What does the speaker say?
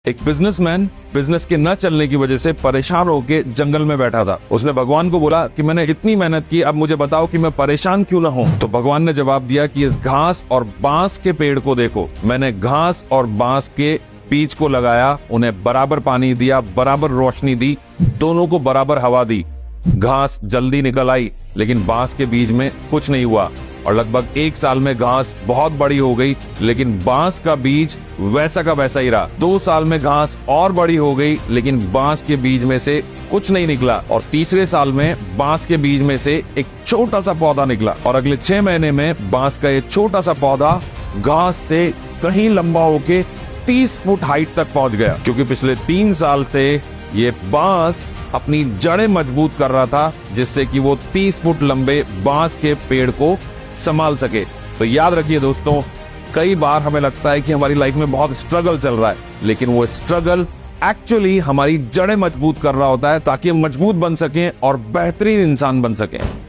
एक businessman business के न चलने की वजह से परेशान होकर जंगल में बैठा था। उसने भगवान को बोला कि मैंने इतनी मेहनत की, अब मुझे बताओ कि मैं परेशान क्यों ना हूँ। तो भगवान ने जवाब दिया कि इस घास और बांस के पेड़ को देखो, मैंने घास और बांस के बीज को लगाया, उन्हें बराबर पानी दिया, बराबर रोशनी दी, दोनों को बराबर हवा दी। घास जल्दी निकल आई लेकिन बांस के बीज में कुछ नहीं हुआ और लगभग 1 साल में घास बहुत बड़ी हो गई लेकिन बांस का बीज वैसा का वैसा ही रहा। 2 साल में घास और बड़ी हो गई लेकिन बांस के बीज में से कुछ नहीं निकला और तीसरे साल में बांस के बीज में से एक छोटा सा पौधा निकला और अगले 6 महीने में बांस का ये छोटा सा पौधा घास से कहीं लंबा होके 30 फुट हाइट तक पहुंच गया, क्योंकि पिछले 3 साल से ये बांस अपनी जड़ें मजबूत कर रहा था जिससे कि वो 30 फुट लंबे बांस के पेड़ को संभाल सके। तो याद रखिए दोस्तों, कई बार हमें लगता है कि हमारी लाइफ में बहुत स्ट्रगल चल रहा है, लेकिन वो स्ट्रगल एक्चुअली हमारी जड़ें मजबूत कर रहा होता है ताकि हम मजबूत बन सकें और बेहतरीन इंसान बन सकें।